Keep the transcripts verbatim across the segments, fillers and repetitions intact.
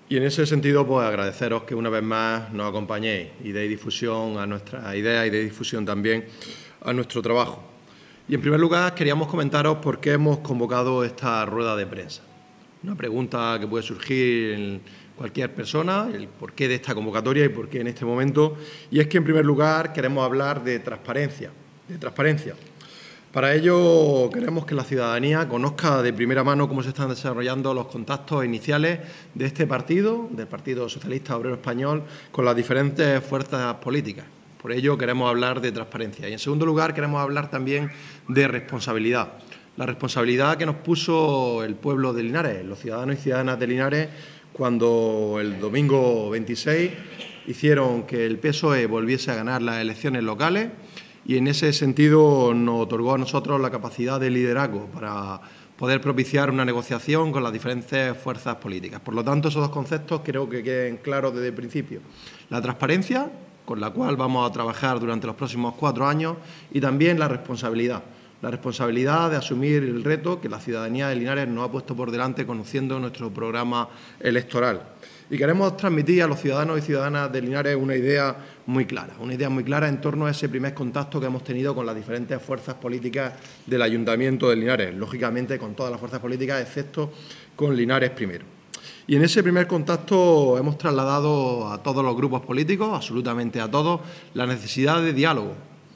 Y en ese sentido, pues agradeceros que una vez más nos acompañéis y deis difusión a nuestras ideas y deis difusión también a nuestro trabajo. Y en primer lugar, queríamos comentaros por qué hemos convocado esta rueda de prensa. Una pregunta que puede surgir en cualquier persona, el porqué de esta convocatoria y por qué en este momento. Y es que, en primer lugar, queremos hablar de transparencia. De transparencia. Para ello, queremos que la ciudadanía conozca de primera mano cómo se están desarrollando los contactos iniciales de este partido, del Partido Socialista Obrero Español, con las diferentes fuerzas políticas. Por ello, queremos hablar de transparencia. Y, en segundo lugar, queremos hablar también de responsabilidad. La responsabilidad que nos puso el pueblo de Linares, los ciudadanos y ciudadanas de Linares, cuando el domingo veintiséis hicieron que el P S O E volviese a ganar las elecciones locales. Y en ese sentido nos otorgó a nosotros la capacidad de liderazgo para poder propiciar una negociación con las diferentes fuerzas políticas. Por lo tanto, esos dos conceptos creo que queden claros desde el principio. La transparencia, con la cual vamos a trabajar durante los próximos cuatro años, y también la responsabilidad. La responsabilidad de asumir el reto que la ciudadanía de Linares nos ha puesto por delante conociendo nuestro programa electoral. Y queremos transmitir a los ciudadanos y ciudadanas de Linares una idea muy clara, una idea muy clara en torno a ese primer contacto que hemos tenido con las diferentes fuerzas políticas del Ayuntamiento de Linares, lógicamente con todas las fuerzas políticas, excepto con Linares primero. Y en ese primer contacto hemos trasladado a todos los grupos políticos, absolutamente a todos, la necesidad de diálogo.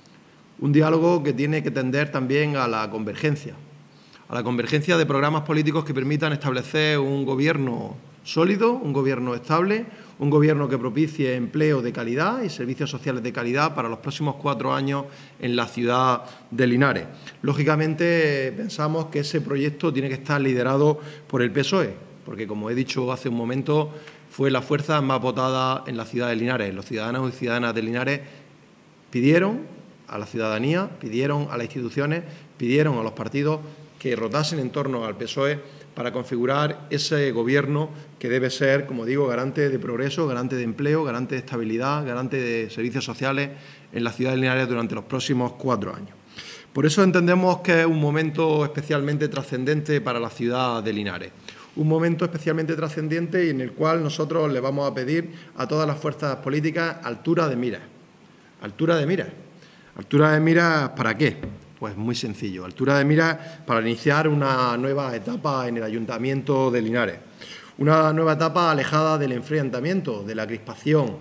Un diálogo que tiene que tender también a la convergencia, a la convergencia de programas políticos que permitan establecer un gobierno sólido, un gobierno estable, un gobierno que propicie empleo de calidad y servicios sociales de calidad para los próximos cuatro años en la ciudad de Linares. Lógicamente, pensamos que ese proyecto tiene que estar liderado por el P S O E, porque, como he dicho hace un momento, fue la fuerza más votada en la ciudad de Linares. Los ciudadanos y ciudadanas de Linares pidieron a la ciudadanía, pidieron a las instituciones, pidieron a los partidos que rotasen en torno al P S O E para configurar ese gobierno que debe ser, como digo, garante de progreso, garante de empleo, garante de estabilidad, garante de servicios sociales en la ciudad de Linares durante los próximos cuatro años. Por eso entendemos que es un momento especialmente trascendente para la ciudad de Linares. Un momento especialmente trascendente y en el cual nosotros le vamos a pedir a todas las fuerzas políticas altura de miras. Altura de miras. ¿Altura de miras para qué? Pues muy sencillo, altura de miras para iniciar una nueva etapa en el Ayuntamiento de Linares. Una nueva etapa alejada del enfrentamiento, de la crispación,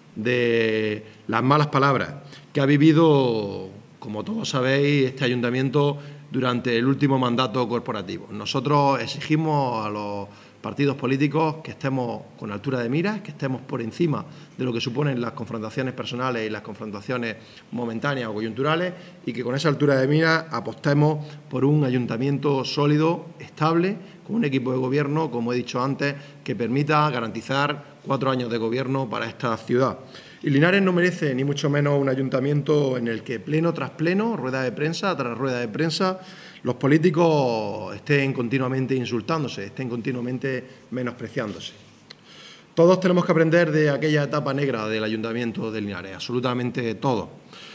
de las malas palabras que ha vivido, como todos sabéis, este Ayuntamiento durante el último mandato corporativo. Nosotros exigimos a los partidos políticos que estemos con altura de miras, que estemos por encima de lo que suponen las confrontaciones personales y las confrontaciones momentáneas o coyunturales y que con esa altura de miras apostemos por un ayuntamiento sólido, estable, con un equipo de gobierno, como he dicho antes, que permita garantizar cuatro años de gobierno para esta ciudad. Y Linares no merece ni mucho menos un ayuntamiento en el que pleno tras pleno, rueda de prensa tras rueda de prensa, los políticos estén continuamente insultándose, estén continuamente menospreciándose. Todos tenemos que aprender de aquella etapa negra del Ayuntamiento de Linares, absolutamente todos.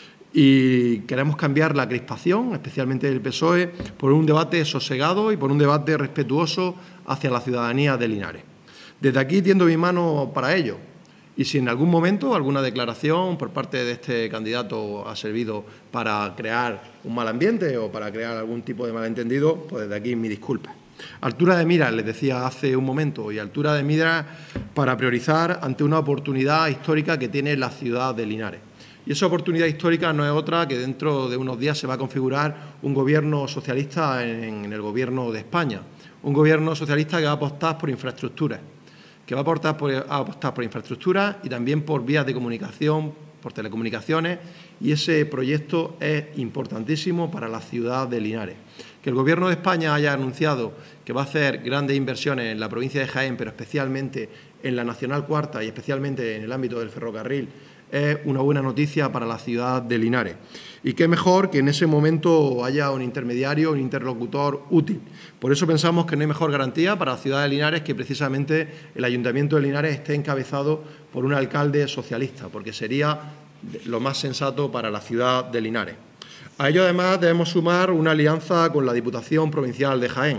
Y queremos cambiar la crispación, especialmente del P S O E, por un debate sosegado y por un debate respetuoso hacia la ciudadanía de Linares. Desde aquí tiendo mi mano para ello. Y si en algún momento alguna declaración por parte de este candidato ha servido para crear un mal ambiente o para crear algún tipo de malentendido, pues desde aquí mi disculpa. Altura de miras, les decía hace un momento, y altura de miras para priorizar ante una oportunidad histórica que tiene la ciudad de Linares. Y esa oportunidad histórica no es otra que dentro de unos días se va a configurar un gobierno socialista en, en el gobierno de España. Un gobierno socialista que va a apostar por infraestructuras. que va a apostar por, a apostar por infraestructuras y también por vías de comunicación, por telecomunicaciones, y ese proyecto es importantísimo para la ciudad de Linares. Que el Gobierno de España haya anunciado que va a hacer grandes inversiones en la provincia de Jaén, pero especialmente en la Nacional Cuarta y especialmente en el ámbito del ferrocarril, es una buena noticia para la ciudad de Linares. Y qué mejor que en ese momento haya un intermediario, un interlocutor útil. Por eso pensamos que no hay mejor garantía para la ciudad de Linares que precisamente el Ayuntamiento de Linares esté encabezado por un alcalde socialista, porque sería lo más sensato para la ciudad de Linares. A ello, además, debemos sumar una alianza con la Diputación Provincial de Jaén,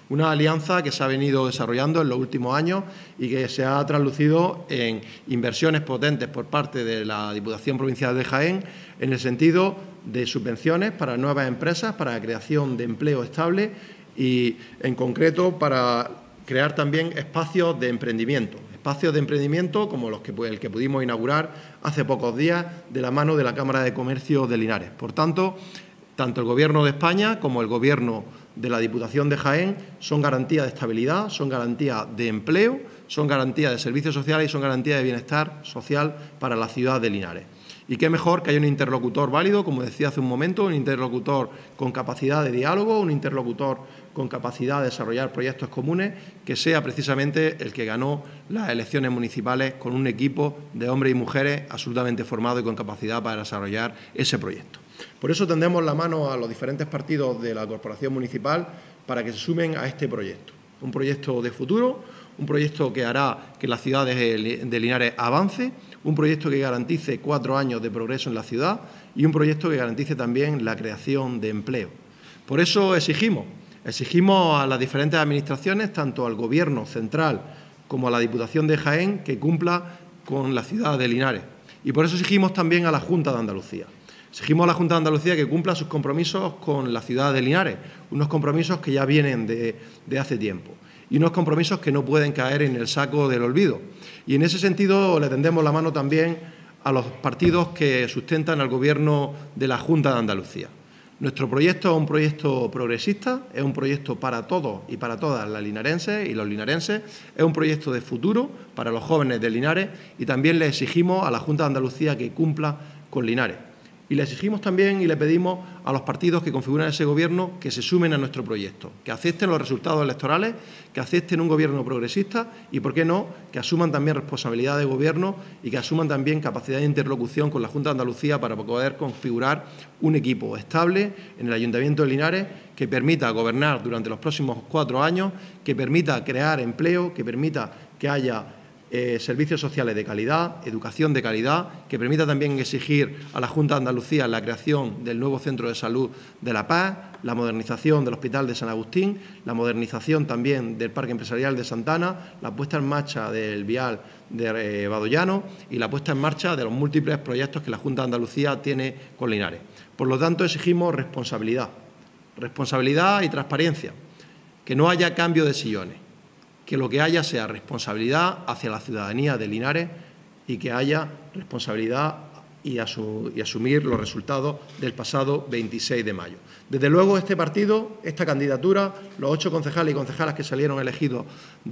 Una alianza que se ha venido desarrollando en los últimos años y que se ha traslucido en inversiones potentes por parte de la Diputación Provincial de Jaén en el sentido de subvenciones para nuevas empresas, para la creación de empleo estable y, en concreto, para crear también espacios de emprendimiento. Espacios de emprendimiento como los que, el que pudimos inaugurar hace pocos días de la mano de la Cámara de Comercio de Linares. Por tanto, tanto el Gobierno de España como el Gobierno de la Diputación de Jaén son garantía de estabilidad, son garantía de empleo, son garantía de servicios sociales y son garantía de bienestar social para la ciudad de Linares. Y qué mejor que haya un interlocutor válido, como decía hace un momento, un interlocutor con capacidad de diálogo, un interlocutor con capacidad de desarrollar proyectos comunes, que sea precisamente el que ganó las elecciones municipales con un equipo de hombres y mujeres absolutamente formado y con capacidad para desarrollar ese proyecto. Por eso tendemos la mano a los diferentes partidos de la Corporación Municipal para que se sumen a este proyecto. Un proyecto de futuro, un proyecto que hará que la ciudad de Linares avance, un proyecto que garantice cuatro años de progreso en la ciudad y un proyecto que garantice también la creación de empleo. Por eso exigimos, exigimos a las diferentes administraciones, tanto al Gobierno central como a la Diputación de Jaén, que cumpla con la ciudad de Linares. Y por eso exigimos también a la Junta de Andalucía. Exigimos a la Junta de Andalucía que cumpla sus compromisos con la ciudad de Linares, unos compromisos que ya vienen de, de hace tiempo y unos compromisos que no pueden caer en el saco del olvido. Y en ese sentido le tendemos la mano también a los partidos que sustentan al Gobierno de la Junta de Andalucía. Nuestro proyecto es un proyecto progresista, es un proyecto para todos y para todas las linarenses y los linarenses, es un proyecto de futuro para los jóvenes de Linares y también le exigimos a la Junta de Andalucía que cumpla con Linares. Y le exigimos también y le pedimos a los partidos que configuran ese Gobierno que se sumen a nuestro proyecto, que acepten los resultados electorales, que acepten un Gobierno progresista y, por qué no, que asuman también responsabilidad de Gobierno y que asuman también capacidad de interlocución con la Junta de Andalucía para poder configurar un equipo estable en el Ayuntamiento de Linares que permita gobernar durante los próximos cuatro años, que permita crear empleo, que permita que haya Eh, servicios sociales de calidad, educación de calidad, que permita también exigir a la Junta de Andalucía la creación del nuevo Centro de Salud de La Paz, la modernización del Hospital de San Agustín, la modernización también del Parque Empresarial de Santana, la puesta en marcha del vial de eh, Badollano y la puesta en marcha de los múltiples proyectos que la Junta de Andalucía tiene con Linares. Por lo tanto, exigimos responsabilidad, responsabilidad y transparencia, que no haya cambio de sillones, que lo que haya sea responsabilidad hacia la ciudadanía de Linares y que haya responsabilidad y, asu y asumir los resultados del pasado veintiséis de mayo. Desde luego, este partido, esta candidatura, los ocho concejales y concejalas que salieron elegidos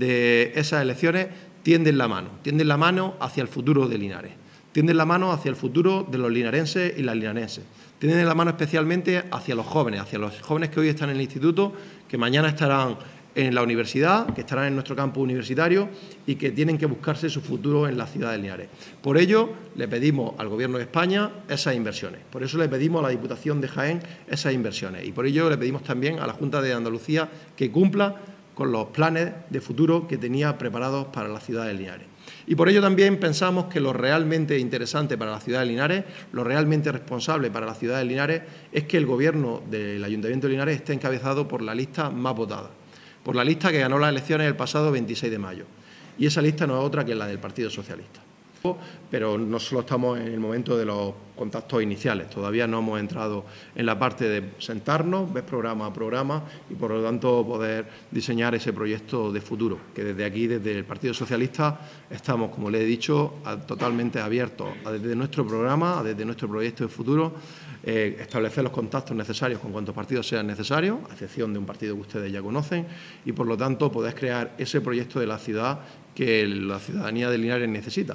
de esas elecciones, tienden la mano, tienden la mano hacia el futuro de Linares, tienden la mano hacia el futuro de los linarenses y las linarenses, tienden la mano especialmente hacia los jóvenes, hacia los jóvenes que hoy están en el instituto, que mañana estarán en la universidad, que estarán en nuestro campus universitario y que tienen que buscarse su futuro en la ciudad de Linares. Por ello, le pedimos al Gobierno de España esas inversiones. Por eso le pedimos a la Diputación de Jaén esas inversiones. Y por ello le pedimos también a la Junta de Andalucía que cumpla con los planes de futuro que tenía preparados para la ciudad de Linares. Y por ello también pensamos que lo realmente interesante para la ciudad de Linares, lo realmente responsable para la ciudad de Linares, es que el Gobierno del Ayuntamiento de Linares esté encabezado por la lista más votada, por la lista que ganó las elecciones el pasado veintiséis de mayo. Y esa lista no es otra que la del Partido Socialista. Pero no solo estamos en el momento de los contactos iniciales, todavía no hemos entrado en la parte de sentarnos, ver programa a programa y, por lo tanto, poder diseñar ese proyecto de futuro, que desde aquí, desde el Partido Socialista, estamos, como le he dicho, a, totalmente abiertos a, desde nuestro programa, a, desde nuestro proyecto de futuro, eh, establecer los contactos necesarios con cuantos partidos sean necesarios, a excepción de un partido que ustedes ya conocen, y, por lo tanto, poder crear ese proyecto de la ciudad que la ciudadanía de Linares necesita.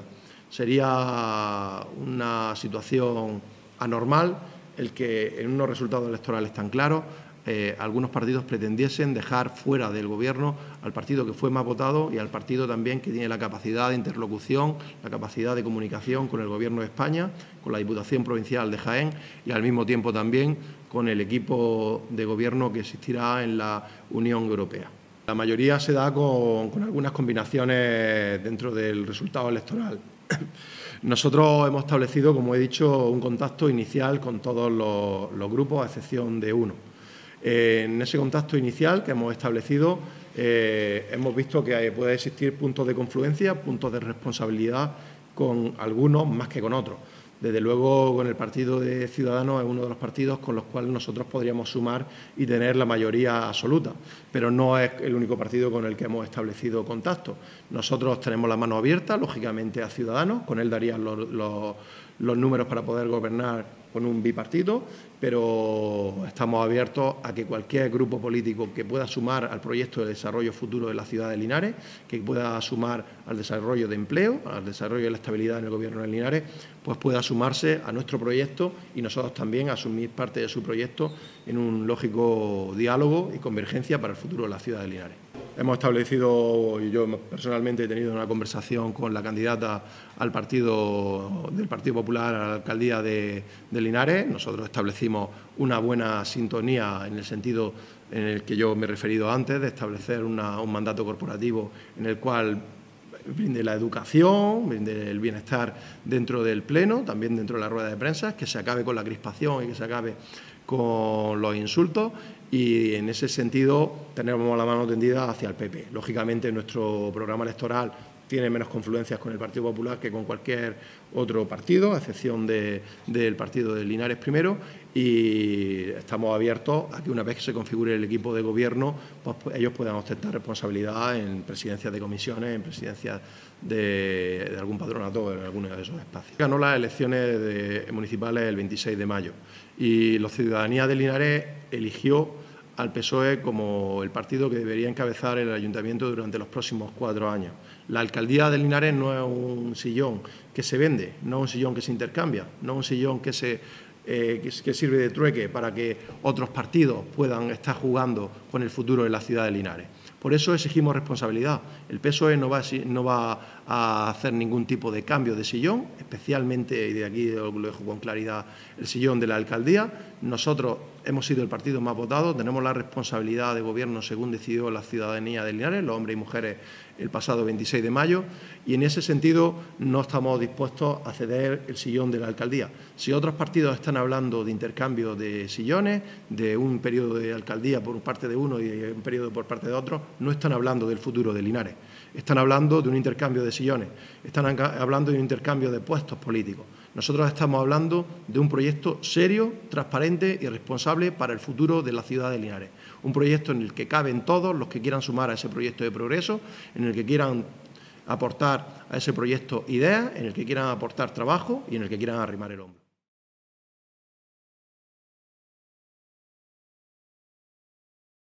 Sería una situación anormal el que en unos resultados electorales tan claros eh, algunos partidos pretendiesen dejar fuera del Gobierno al partido que fue más votado y al partido también que tiene la capacidad de interlocución, la capacidad de comunicación con el Gobierno de España, con la Diputación Provincial de Jaén y al mismo tiempo también con el equipo de Gobierno que existirá en la Unión Europea. La mayoría se da con, con algunas combinaciones dentro del resultado electoral. Nosotros hemos establecido, como he dicho, un contacto inicial con todos los, los grupos, a excepción de uno. Eh, en ese contacto inicial que hemos establecido, eh, hemos visto que puede existir puntos de confluencia, puntos de responsabilidad con algunos más que con otros. Desde luego, con el Partido de Ciudadanos es uno de los partidos con los cuales nosotros podríamos sumar y tener la mayoría absoluta, pero no es el único partido con el que hemos establecido contacto. Nosotros tenemos la mano abierta, lógicamente, a Ciudadanos, con él darían los, los, los números para poder gobernar con un bipartito, pero estamos abiertos a que cualquier grupo político que pueda sumar al proyecto de desarrollo futuro de la ciudad de Linares, que pueda sumar al desarrollo de empleo, al desarrollo de la estabilidad en el Gobierno de Linares, pues pueda sumarse a nuestro proyecto y nosotros también asumir parte de su proyecto en un lógico diálogo y convergencia para el futuro de la ciudad de Linares. Hemos establecido, y yo personalmente he tenido una conversación con la candidata al partido del Partido Popular a la alcaldía de, de Linares. Nosotros establecimos una buena sintonía en el sentido en el que yo me he referido antes, de establecer una, un mandato corporativo en el cual brinde la educación, brinde el bienestar dentro del Pleno, también dentro de la rueda de prensa, que se acabe con la crispación y que se acabe con los insultos, y en ese sentido tenemos la mano tendida hacia el P P. Lógicamente, nuestro programa electoral tiene menos confluencias con el Partido Popular que con cualquier otro partido, a excepción de, del partido de Linares primero, y estamos abiertos a que una vez que se configure el equipo de gobierno, pues ellos puedan ostentar responsabilidad en presidencias de comisiones, en presidencias de, de algún patronato en alguno de esos espacios. Ganó las elecciones de, municipales el veintiséis de mayo y la ciudadanía de Linares eligió al P S O E como el partido que debería encabezar el ayuntamiento durante los próximos cuatro años. La alcaldía de Linares no es un sillón que se vende, no es un sillón que se intercambia, no es un sillón que, se, eh, que, que sirve de trueque para que otros partidos puedan estar jugando con el futuro de la ciudad de Linares. Por eso exigimos responsabilidad. El P S O E no va, no va a hacer ningún tipo de cambio de sillón, especialmente, y de aquí lo dejo con claridad, el sillón de la alcaldía. Nosotros hemos sido el partido más votado, tenemos la responsabilidad de gobierno según decidió la ciudadanía de Linares, los hombres y mujeres, el pasado veintiséis de mayo, y en ese sentido no estamos dispuestos a ceder el sillón de la alcaldía. Si otros partidos están hablando de intercambio de sillones, de un periodo de alcaldía por parte de uno y un periodo por parte de otro, no están hablando del futuro de Linares. Están hablando de un intercambio de sillones, están hablando de un intercambio de puestos políticos. Nosotros estamos hablando de un proyecto serio, transparente y responsable para el futuro de la ciudad de Linares. Un proyecto en el que caben todos los que quieran sumar a ese proyecto de progreso, en el que quieran aportar a ese proyecto ideas, en el que quieran aportar trabajo y en el que quieran arrimar el hombro.